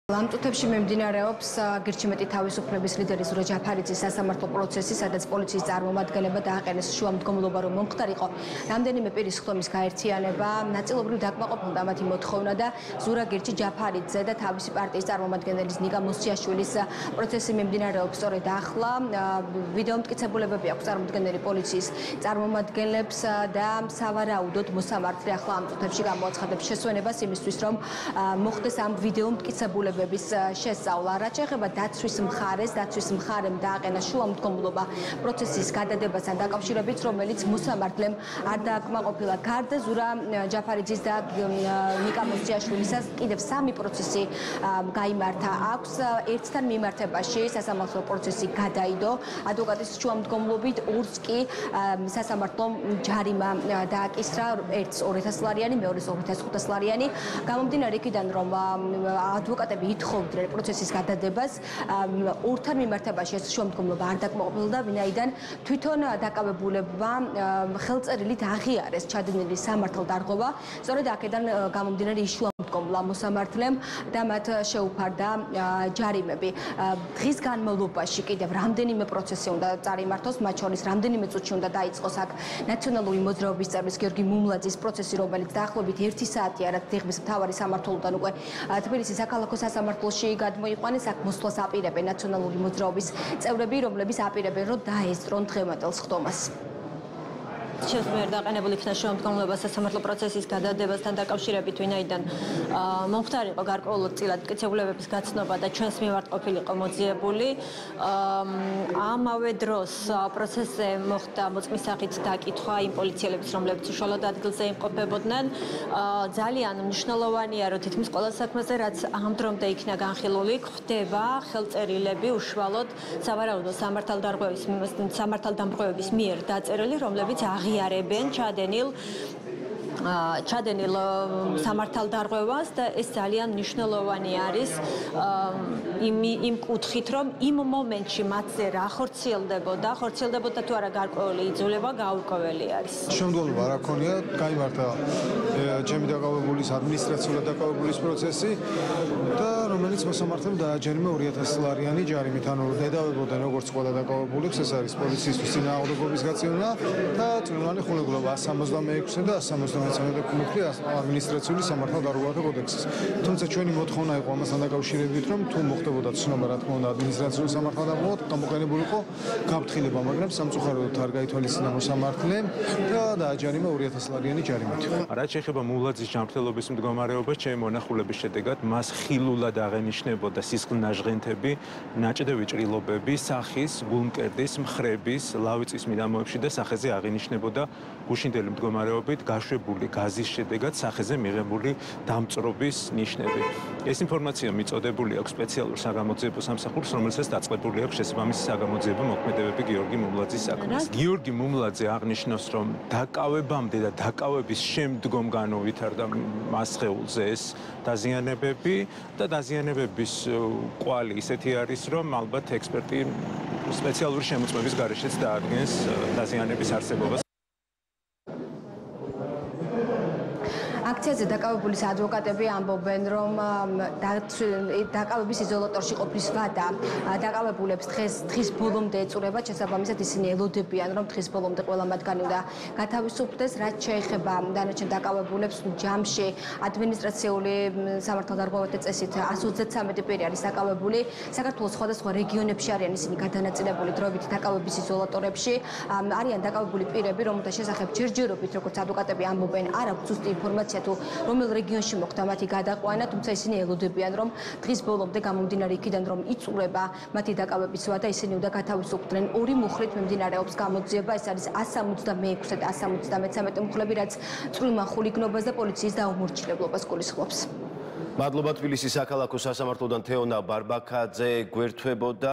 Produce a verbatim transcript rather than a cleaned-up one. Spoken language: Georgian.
Ლამტუთებში მიმდინარეობს გირჩიმეტი თავისუფლების ლიდერის ზურა ჯაფარიძის სასამართლო პროცესი, სადაც პოლიციის წარმომადგენლებმა დააყენეს შუამდგომლობა, რომ მომხდარიყო რამდენიმე პირის ხდომის გაერთიანება, ნაწილობრივ დაკმაყოფილდა მათი მოთხოვნა და ზურა გირჩი ჯაფარიძე და თავისი პარტიის წარმომადგენლის ნიკა მოსიაშვილის პროცესი მიმდინარეობს სწორედ ახლა. ვიდეო მტკიცებულებები აქვს წარმოადგენელი პოლიციის წარმომადგენლებს და სავარაუდოდ მოსამართლე ახლა ლამტუთებში გამოაცხადებს შესვენებას იმისთვის, რომ მოხდეს ამ ვიდეო მტკიცებულებები შესწავლა. რაც შეეხება დაცვის მხარეს, დაცვის მხარემ დააყენა შუამდგომლობა პროცესის გადადებასთან დაკავშირებით, რომელიც მოსამართლემ არ დააკმაყოფილა. გარდა ზურა ჯაფარიძის და ნიკა მოსიაშვილისას კიდევ სამი პროცესი გაიმართა აქვს. ერთთან მიმართებაში სასამართლო პროცესი გადაიდო ადვოკატის შუამდგომლობით, ორს კი სასამართლომ ჯარიმა დააკისრა, ერთს ორი ათას ლარიანი, მეორეს ორი ათას ხუთას ლარიანი. გამომდინარე იქიდან, რომ ადვოკატები ითხოვდნენ პროცესის გადადებას, ორთან მიმართებაში ეს შუამდგომლობა არ დაკმაყოფილდა, ვინაიდან თვითონ დაკავებულებმა ხელწერილით აღიარეს ჩადენილი სამართალდარღვევა. სწორედ აქედან გამომდინარე ის შუამდგომლა მოსამართლემ და მათ შეუფარდა ჯარიმები. დღის განმავლობაში კიდევ რამდენიმე პროცესი უნდა წარიმართოს, მათ შორის რამდენიმე წუთში უნდა დაიწყოს აქ ნაციონალური მოძრაობის წევრის გიორგი მუმლაძის პროცესი, რომელიც დაახლოებით ერთი საათია, რაც დიღმის მთავარი სამმართველოდან უკვე თბილისის საქალაქო სასამართლოში გადმოიყვანეს. აქ მოსვლას აპირებენ ნაციონალური მოძრაობის წევრები, რომლებიც აპირებენ, რომ დაესწრონ დღევანდელ სხდომას. Შეუძლია დაყენებული იქნა შუამდგომლობა სასამართლო პროცესის გადადებასთან დაკავშირებით, ვინაიდან მომხდარიყო გარკვეულწილად მტკიცებულებების გაცნობა და ჩვენს მიმართ ყოფილიყო მოძიებული. ამავე დროს პროცესზე მოხდა მოწმის სახით დაკითხვა იმ პოლიციელების, რომლებიც უშუალოდ ადგილზე იმყოფებოდნენ. ძალიან მნიშვნელოვანია, რომ თითქმის ყველა საქმეზე, რაც ამ დრომდე იქნა განხილული, ხდება ხელწერილები უშუალოდ სავარაუდო სამართალდარღვევის სამართალდამტყუების მიერ დაწერილი, რომლებიც აღიარებენ ჩადენილ ჩადენილ სამართალდარღვევას და ეს ძალიან მნიშვნელოვანი არის იმ იმ კუთხით, რომ იმ მომენტში მათზე რა ხორციელდებოდა, ხორციელდებოდა თუ არა გარკვეული იძულება გაურკვეველი არის. შემდგომლობა არ აქონია, გაიმართა ჩემი დაკავებულის ადმინისტრაციულად დაკავებულის პროცესი და რომელიც მოსამართლემ დააჯერიმა ორი ათას ლარიანი ჯარიმით, ანუ დედავებოდნენ როგორც ყველა დაკავებულებს, ეს არის პოლიციისთვის წინააღმდეგობის გაწევნა და წვრილმანი ხუნუგლობა one seventy-six და one seventy-seven კუნთი ადმინისტრაციული სამართალდარღვევათა კოდექსის. თუმცა ჩვენი მოთხოვნა იყო ამასთან დაკავშირებით, რომ თუ მოხდებოდა ცნობა, რა თქმა უნდა, ადმინისტრაციული სამართალდარღვევად გამოყენებულიყო გაფრთხილება, მაგრამ სამწუხაროდ არ გაითვალისწინა მოსამართლემ და დააჯერიმა ორი ათას ლარიანი ჯარიმით. რაც შეეხება მულაძის ჯანმრთელობის მდგომარეობას, ჩემი მონახულების შედეგად მას ხილულად აღენიშნებოდა სისხლნაჟღენთები, ნაჭდევი ჭრილობები, სახის, გულმკერდის, მხრების, ლავიწის მიდამოებში და სახეზე აღენიშნებოდა გუშინდელი მდგომარეობით გაშვებული გაზის შედეგად სახეზე მიღებული დამწრობის ნიშნები. ეს ინფორმაცია მიწოდებული აქვს სპეციალურ საგამოძიებო სამსახურს, რომელსაც დაწყებული აქვს შესაბამისი საგამოძიებო მოქმედებები გიორგი მუმლაძის საქმეს. გიორგი მუმლაძე აღნიშნავს, რომ დაკავებამდე და დაკავების შემდგომ განუვითარდა მას სხეულზე ეს დაზიანებები და დაზიანებების კვალი ისეთი არის, რომ ალბათ ექსპერტი სპეციალური შემოწმების გარეშეც დაადგენს დაზიანების არსებობას. აქციაზე დაკავებულის ადვოკატები ამბობენ, რომ დაკავების იზოლატორში ყოფნის ვადა დაკავებულებს დღეს დღის ბოლომდე ეწურება, შესაბამისად ისინი ელოდებიან, რომ დღის ბოლომდე ყველა მათგანი უნდა გათავისუფლდეს. რაც შეეხება დანარჩენ დაკავებულებს, ჯამში ადმინისტრაციული სამართალდარღვევათა წესით one twenty-three პირი არის დაკავებული. საქართველოს სხვადასხვა რეგიონებში არიან ისინი გადანაწილებული დროებით დაკავების იზოლატორებში. არიან დაკავებული პირები, რომელთა შესახებ ჯერჯერობით, როგორც ადვოკატები ამბობენ, არ აქვს ზუსტი ინფორმაცია თუ რომელ რეგიონში მოხდა მათი გადაყვანა, თუმცა ისინი ელოდებიან, რომ დღის ბოლომდე გამომდინარე იქიდან, რომ იწურება მათი დაკავების ვადა, ისინი უნდა გათავისუფლდნენ. ორი მუხრით მიმდინარეობს გამოძიება, ეს არის one seventy-six და one seventy-three მუხლები, რაც წვრილმან ხულიგნობას და პოლიციის დაუმორჩილებლობას გულისხმობს. მადლობა თბილისის საქალაქო სასამართლოდან თეონა ბარბაქაძე გვერდთვებოდა.